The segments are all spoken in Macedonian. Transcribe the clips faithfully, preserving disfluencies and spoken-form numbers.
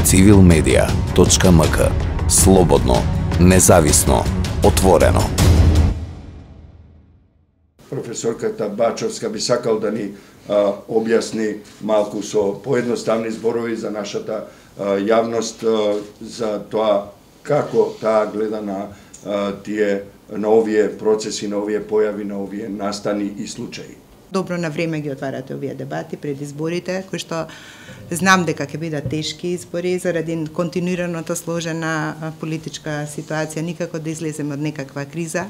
цивил медија точка ем ка. Слободно, независно, отворено. Професорката Бачовска би сакал да ни а, објасни малку со поедноставни зборови за нашата а, јавност а, за тоа како таа гледа на а, тие на овие процеси, на овие појави, на овие настани и случаи. Добро на време ги отварате овие дебати пред изборите, кои што знам дека ќе бидат тешки избори заради континуираната сложена политичка ситуација, никако да излеземе од некаква криза.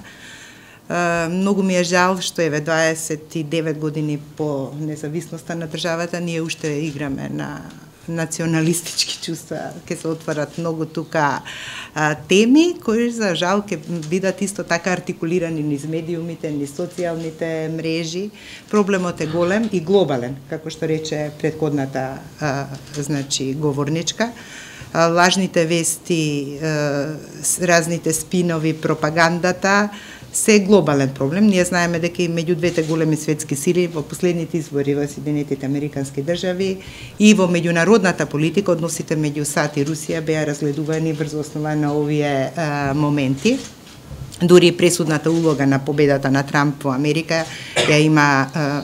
Многу ми е жал што еве дваесет и девет години по независноста на државата ние уште играме на националистички чувства, ќе се отварат многу тука а, теми кои за жал ќе бидат исто така артикулирани низ медиумите, низ социјалните мрежи. Проблемот е голем и глобален, како што рече претходната а, значи говорничка. А, лажните вести, а, разните спинови, пропагандата се глобален проблем. Ние знаеме дека и меѓу двете големи светски сили во последните избори во Соединетите Американски држави и во меѓународната политика односите меѓу САД и Русија беа разгледувани врз основа на овие а, моменти. Дури пресудната улога на победата на Трамп во Америка ја има а,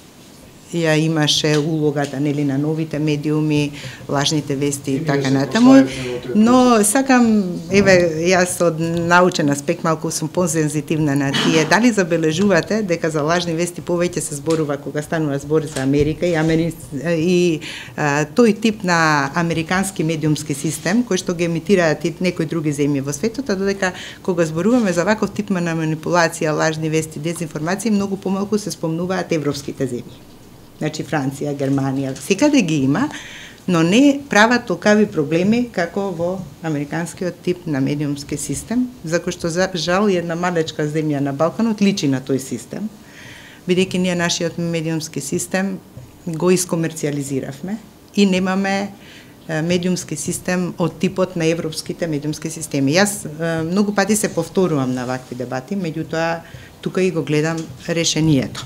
ја имаше улогата нели на новите медиуми, лажните вести и така натаму. Но сакам, еве, јас од научен аспект малку сум позензитивна на тие. Дали забележувате дека за лажни вести повеќе се зборува кога станува збор за Америка и, Амери... и а, тој тип на американски медиумски систем, кој што ги емитираат и некои други земји во светот, а додека кога зборуваме за ваков тип на манипулација, лажни вести, дезинформации, многу помалку се спомнуваат европските земји. Значи Франција, Германија, секаде ги има, но не прават толкави проблеми како во американскиот тип на медиумски систем, за кој што за жал една малечка земја на Балканот личи на тој систем, бидејќи ние нашиот медиумски систем го искомерцијализиравме и немаме медиумски систем од типот на европските медиумски системи. Јас многу пати се повторувам на вакви дебати, меѓутоа тука и го гледам решението.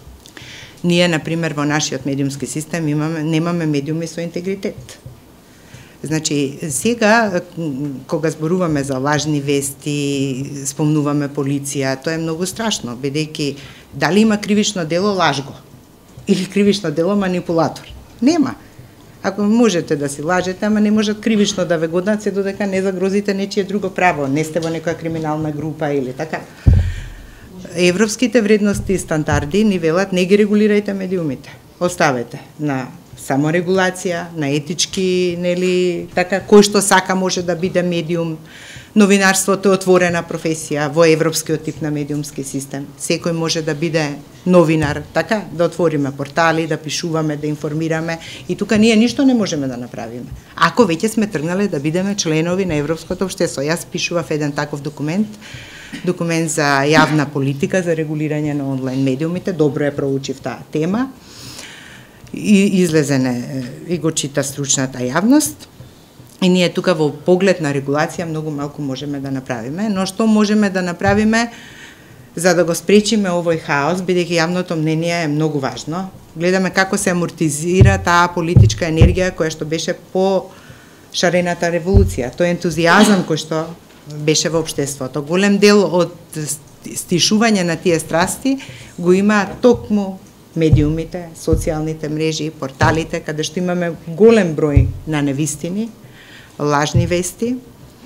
Ние, например, во нашиот медиумски систем имаме, немаме медиуми со интегритет. Значи, сега, кога зборуваме за лажни вести, спомнуваме полиција, тоа е многу страшно, бидејќи дали има кривично дело лажго или кривично дело манипулатор? Нема. Ако можете да си лажете, ама не можат кривично да ве годнат се додека не загрозите нечие друго право, не сте во некоја криминална група или така. Европските вредности и стандарди ни велат не ги регулирајте медиумите. Оставете на саморегулација, на етички, нели, така, кој што сака може да биде медиум. Новинарството е отворена професија во европскиот тип на медиумски систем. Секој може да биде новинар, така, да отвориме портали, да пишуваме, да информираме и тука ние ништо не можеме да направиме. Ако веќе сме тргнале да бидеме членови на Европското општество, јас пишував еден таков документ, документ за јавна политика за регулирање на онлайн медиумите, добро е проучив таа тема и излезене и го чита стручната јавност. И ние тука во поглед на регулација многу малку можеме да направиме, но што можеме да направиме за да го спречиме овој хаос, бидејќи јавното мнение е многу важно. Гледаме како се амортизира таа политичка енергија која што беше по шарената револуција, тој ентузијазам кој што беше во општеството. Голем дел од стишување на тие страсти го има токму медиумите, социјалните мрежи, порталите, каде што имаме голем број на невистини, лажни вести.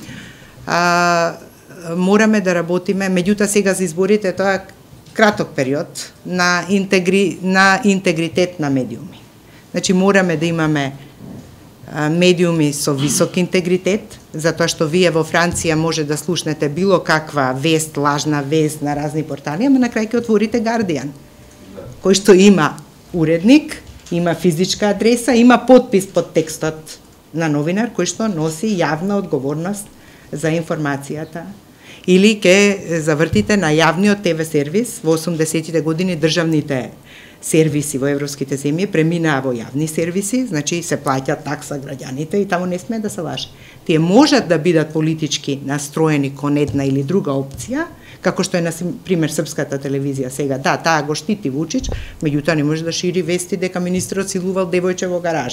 А, мораме да работиме, меѓутоа сега за изборите тоа е краток период на, интегри, на интегритет на медиуми. Значи мораме да имаме медиуми со висок интегритет, затоа што вие во Франција може да слушнете било каква вест, лажна вест на разни портали, ама на крај ќе отворите Guardian, кој што има уредник, има физичка адреса, има подпис под текстот на новинар кој што носи јавна одговорност за информацијата. Или ќе завртите на јавниот ТВ сервис, во осумдесетите години државните сервиси во европските земји преминаа во јавни сервиси, значи се плаќа такса граѓаните и таму не смее да се лаже. Тие можат да бидат политички настроени кон една или друга опција, како што е на пример српската телевизија сега. Да, таа го штити Вучич, меѓутоа не може да шири вести дека министерот силувал девојче во гаража.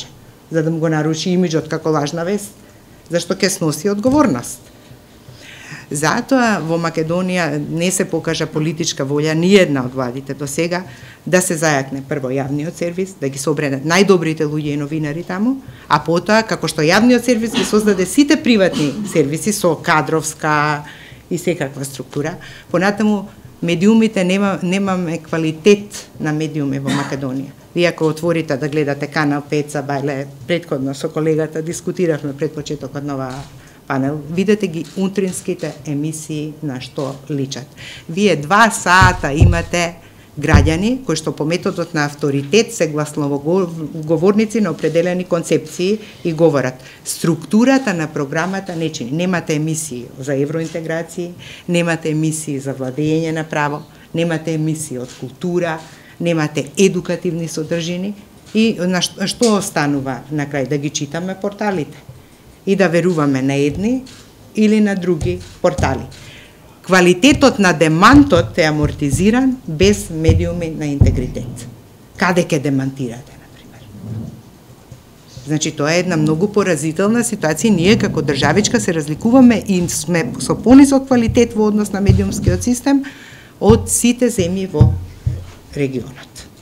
за да му го наруши имиджот како лажна вест, зашто ќе сноси одговорност. Затоа во Македонија не се покажа политичка волја ни една од владите до сега да се зајакне прво јавниот сервис, да ги собере најдобрите луѓе и новинари таму, а потоа како што јавниот сервис ги создаде сите приватни сервиси со кадровска и секаква структура, понатаму медиумите нема немаме квалитет на медиуми во Македонија. Вие ако отворите да гледате Канал пет са Бајле, претходно со колегата дискутиравме пред почетокот на оваа панел, видете ги утринските емисии на што личат. Вие два сата имате граѓани кои што по методот на авторитет се гласноговорници на определени концепции и говорат. Структурата на програмата не чини. Немате емисии за евроинтеграции, немате емисии за владење на право, немате емисии од култура, немате едукативни содржини и на што, што останува на крај? Да ги читаме порталите и да веруваме на едни или на други портали. Квалитетот на демантот е амортизиран без медиуми на интегритет. Каде ќе демантирате, например? Значи, тоа е една многу поразителна ситуација. Ние како државичка се разликуваме и сме со понисок квалитет во однос на медиумскиот систем од сите земји во регионот.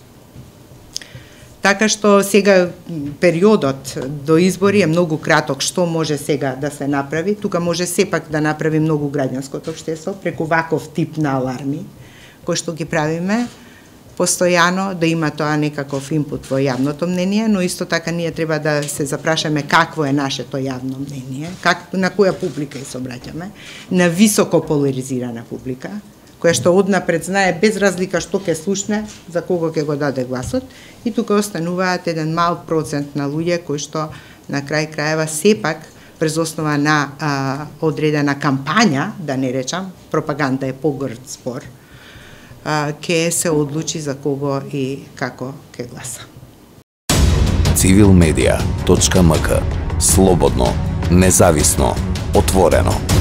Така што сега периодот до избори е многу краток. Што може сега да се направи? Тука може сепак да направи многу граѓанското општество преку ваков тип на аларми, кои што ги правиме постојано, да има тоа некаков инпут во јавното мнение, но исто така ние треба да се запрашаме какво е нашето јавно мнение, как, на која публика се обраќаме, на високо поларизирана публика, која што однапред знае без разлика што ќе слушне, за кого ќе го даде гласот, и тука остануваат еден мал процент на луѓе кои што на крај крајева сепак през основа на а, одредена кампања, да не речам, пропаганда е погрд спор, а, ќе се одлучи за кого и како ќе гласа. цивил медија точка ем ка. Слободно, независно, отворено.